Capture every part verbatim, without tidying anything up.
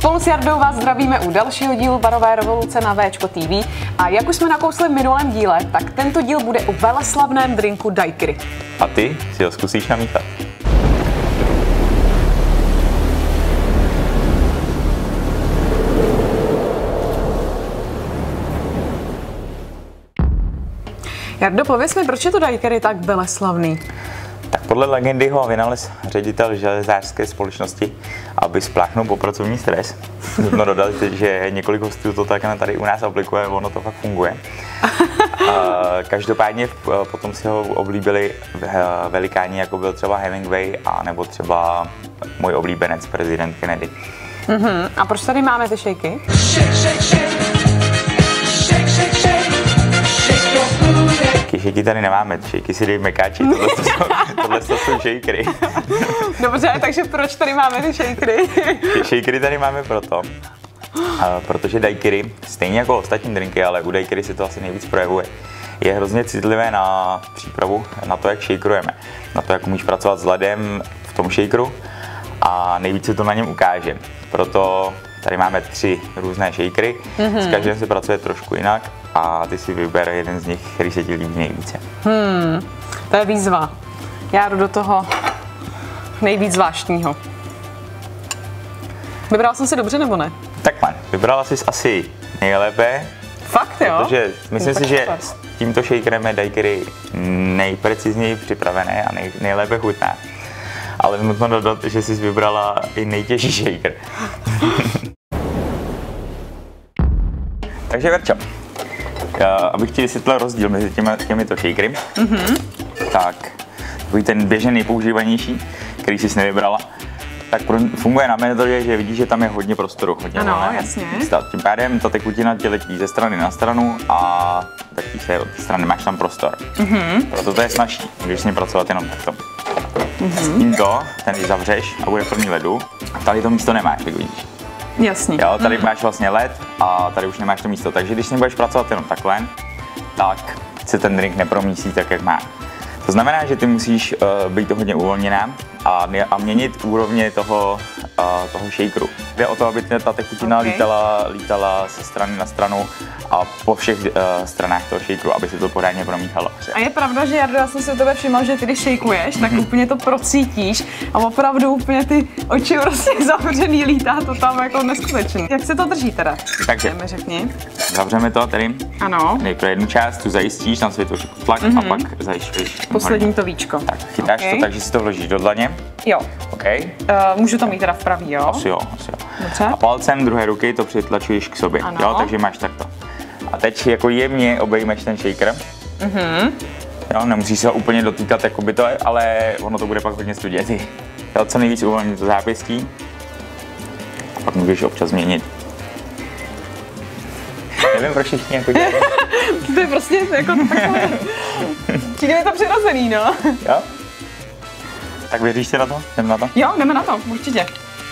Spolu s Jardou vás zdravíme u dalšího dílu Barové revoluce na Véčko T V a jak už jsme nakousli v minulém díle, tak tento díl bude o veleslavném drinku daiquiri. A ty si ho zkusíš namíchat. Jardo, pověz mi, proč je to daiquiri tak veleslavný? Tak podle legendy ho vynalez ředitel železářské společnosti, aby spláchnul po pracovní stres. No dodat, že několik hostů to tak tady u nás aplikuje, ono to fakt funguje. Každopádně potom si ho oblíbili velikáni, jako byl třeba Hemingway a nebo třeba můj oblíbenec, prezident Kennedy. Uh-huh. A proč tady máme ty šejky? Šejky tady nemáme, šejky si dej mekáči, tohle, to jsou, tohle to jsou šejkry. Dobře, takže proč tady máme ty šejkry? Šejkry tady máme proto, protože daiquiri, stejně jako ostatní drinky, ale u daiquiri se to asi nejvíc projevuje, je hrozně citlivé na přípravu, na to, jak šejkrujeme, na to, jak umíš pracovat s ledem v tom šejkru a nejvíce to na něm ukáže. Proto tady máme tři různé šejkry, mm-hmm. s každým se pracuje trošku jinak a ty si vyber jeden z nich, který se ti líbí nejvíce. Hmm, to je výzva. Já jdu do toho nejvíc zvláštního. Vybrala jsem si dobře, nebo ne? Takhle, vybrala jsi asi nejlépe. Fakt jo? Protože myslím si, že s tímto shakerem je daiquiri nejprecizněji připravené a nej, nejlépe chutná. Ale nutno dodat, že jsi vybrala i nejtěžší shaker. Takže Verčo, abych ti vysvětlil rozdíl mezi těmi, těmito shakery, mm-hmm. tak takový ten běžně nejpoužívanější, který jsi nevybrala, tak funguje na metodě, že vidíš, že tam je hodně prostoru, hodně ano, volné. Jasně. Tím pádem ta tekutina tě letí ze strany na stranu a letí se od strany, máš tam prostor. Mm-hmm. Proto to je snazší, můžeš s ním pracovat jenom takto. Mm-hmm. S tímto, ten když zavřeš a bude plný ledu, tady to místo nemáš, jak vidíš. Jasně. Jo, tady mm-hmm. máš vlastně led a tady už nemáš to místo, takže když s ním budeš pracovat jenom takhle, tak se ten drink nepromísí tak, jak má. To znamená, že ty musíš uh, být to hodně uvolněná a, a měnit úrovně toho, uh, toho shakeru. Jde o to, aby ta tekutina okay. lítala, lítala ze strany na stranu a po všech uh, stranách toho shakeru, aby se to pořádně promíchalo. A je pravda, že Jardo, já jsem si u tebe všimla, že ty když shakeuješ, tak mm-hmm. úplně to procítíš a opravdu úplně ty oči prostě zavřený, lítá to tam jako neskutečný. Jak se to drží teda? Takže mi řekni. Zavřeme to tady. Ano. Nejprve jednu část, tu zajistíš, tam si vytvoří tlak mm-hmm. a pak zajišťuješ. Poslední to víčko. Tak, chytáš okay. to tak, že si to vložíš do dlaně. Jo. Okay. Uh, můžu to mít teda v pravý, jo? Asi jo, asi jo. Dobře. A palcem druhé ruky to přitlačuješ k sobě, ano. Jo, takže máš takto. A teď jako jemně obejmeš ten shaker. Mhm. Jo, nemusíš se ho úplně dotýkat, jako by to, ale ono to bude pak hodně studět. Jo, co nejvíc uvolnit to zápěstí. A pak můžeš občas změnit. Nevím, proč všichni jako dělají. To je prostě jako takové. Přijde mi to přirozený, no. Jo? Tak věříš si na to? Jdeme na to? Jo, jdeme na to, určitě.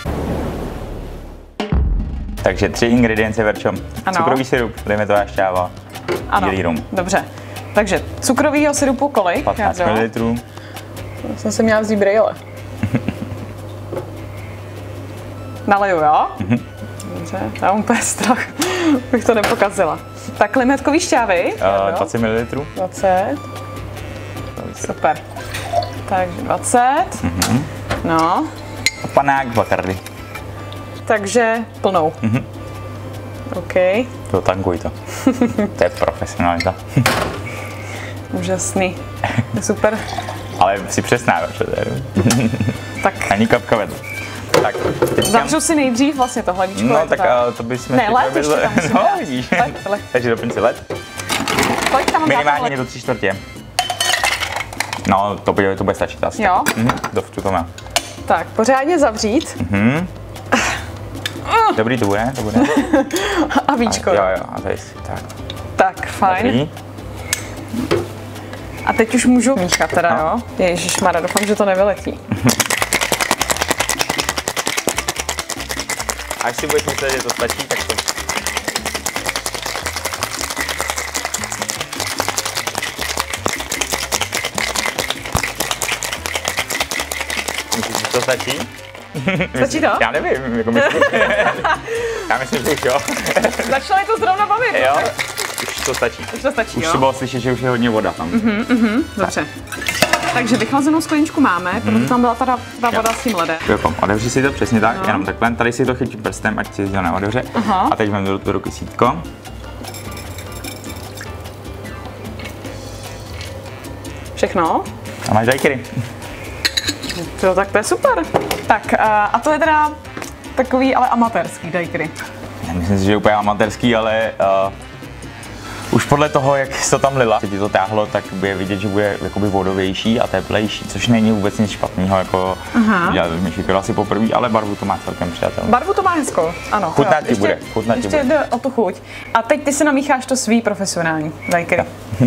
Takže tři ingredience, Verčo. Cukrový sirup, dejme to šťáva, bílý rum. Dobře. Takže cukrovýho sirupu kolik? patnáct mililitrů. Jsem se měla vzít brýle. Naleju, jo? Mm-hmm. Dobře, já mám úplně strach, bych to nepokazila. Tak limetkový šťávy. Uh, dvacet mililitrů. dvacet. Super. Takže dvacet. Mm-hmm. No. A panák Bacardi. Takže plnou. Mm-hmm. OK. To tankuj to. To je profesionalita. Úžasný. Super. Ale si přesná, že to je. Tak. Ani kapka vedle. Tak, zavřu si nejdřív vlastně to hladičko. No tak a to bychom... Ne, led ještě tam musím no, vidíš. Led, led. Takže doplň si led. Kolik tam mám minimálně do tři čtvrtě. No, to, to bude stačit asi. Jo? Mhm, do to má. Tak, pořádně zavřít. Mhm. Dobrý to bude, to bude. A víčko. A, jo, jo, a tady si, tak. Tak, fajn. Dobrý. A teď už můžu míchat teda, no. Jo? Ježišmarja, doufám, že to nevyletí. Až si budeš myslet, že to stačí, tak to... Myslíš, že to stačí? Stačí to? Já nevím, jako myslím. Já myslím, že už jo. Začalo to zrovna bavit. Jo, už to stačí. Už to stačí, Už jo? to bylo slyšet, že už je hodně voda tam. Mhm, mhm, dobře. Takže vychlazenou skleničku máme, mm. protože tam byla ta, ta voda s tím ledem. Jo, otevři si to přesně tak, no. Jenom takhle, tady si to chytím prstem, ať si to neotevře. Aha. A teď mám do, do ruky sítko. Všechno? A máš daiquiri. Jo, tak to je super. Tak a to je teda takový ale amatérský daiquiri. Já myslím si, že je úplně amatérský, ale uh, už podle toho, jak se to tam lila, se ti to táhlo, tak bude vidět, že bude jakoby vodovější a teplejší, což není vůbec nic špatného, jako dělat Shakero asi poprvé, ale barvu to má celkem přijatelnou. Barvu to má hezkou, ano. Chutná ti bude, chutná ti ještě bude. jde o tu chuť. A teď ty si namícháš to svý profesionální daiquiri.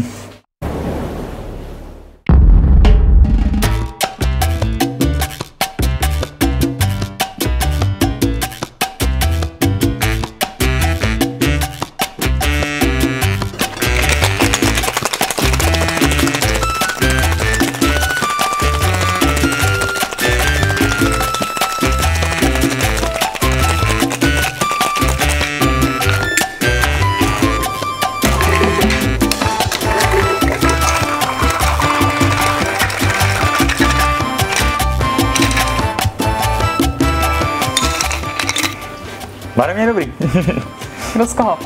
Barevně dobrý. Kdo z koho?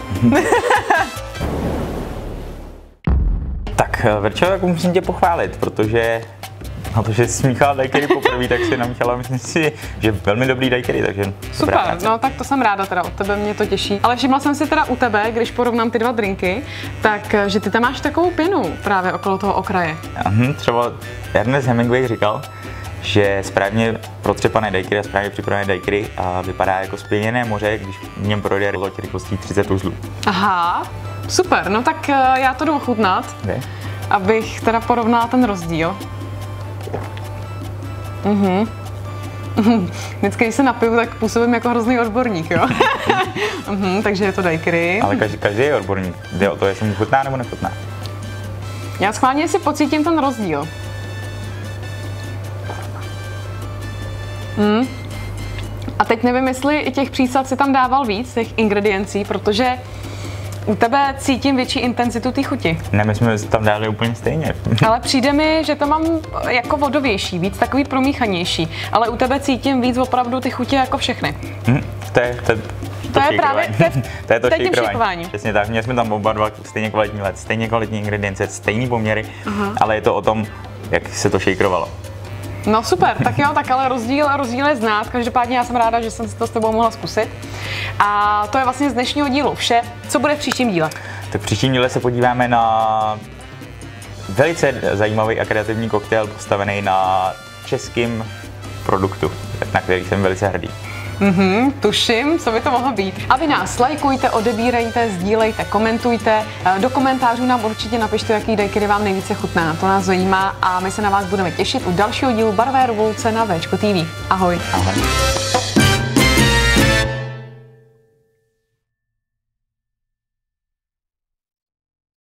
Tak, Verčo, jako musím tě pochválit, protože na to, že jsi smíchala daiquiri poprvé, tak si namíchala, myslím si, že velmi dobrý daiquiri, takže super, no tak to jsem ráda teda, od tebe mě to těší. Ale všimla jsem si teda u tebe, když porovnám ty dva drinky, tak že ty tam máš takovou pěnu právě okolo toho okraje. Ahum, třeba Ernest Hemingway říkal, že správně protřepané daiquiri a správně připravené daiquiri a vypadá jako spěněné moře, když v něm projde loď rychlostí třicet uzlů. Aha, super, no tak já to jdu ochutnat, okay. Abych teda porovnala ten rozdíl. Mhm. Vždycky, když se napiju, tak působím jako hrozný odborník, jo? mhm, takže je to daiquiri. Ale každý, každý je odborník. Jde o to, jestli mu chutná nebo nechutná. Já schválně si pocítím ten rozdíl. Hmm. A teď nevím, jestli i těch přísad si tam dával víc, těch ingrediencí, protože u tebe cítím větší intenzitu té chuti. Ne, my jsme tam dali úplně stejně. Ale přijde mi, že to mám jako vodovější, víc takový promíchanější, ale u tebe cítím víc opravdu ty chutě jako všechny. Hmm, to je to, to, to je právě to je, to je to shakerování. Přesně tak, měli jsme tam oba dva stejně kvalitní led, stejně kvalitní ingredience, stejný poměry, uh-huh. Ale je to o tom, jak se to shakerovalo. No super, tak jo, tak ale rozdíl, rozdíl je znát, každopádně já jsem ráda, že jsem si to s tebou mohla zkusit. A to je vlastně z dnešního dílu vše. Co bude v příštím díle? Tak v příštím díle se podíváme na velice zajímavý a kreativní koktejl postavený na českém produktu, na který jsem velice hrdý. Mhm, tuším, co by to mohlo být. A vy nás lajkujte, odebírejte, sdílejte, komentujte. Do komentářů nám určitě napište, jaký daiquiri vám nejvíce chutná. To nás zajímá a my se na vás budeme těšit u dalšího dílu Barvé revoluce na Véčko T V. Ahoj. Ahoj.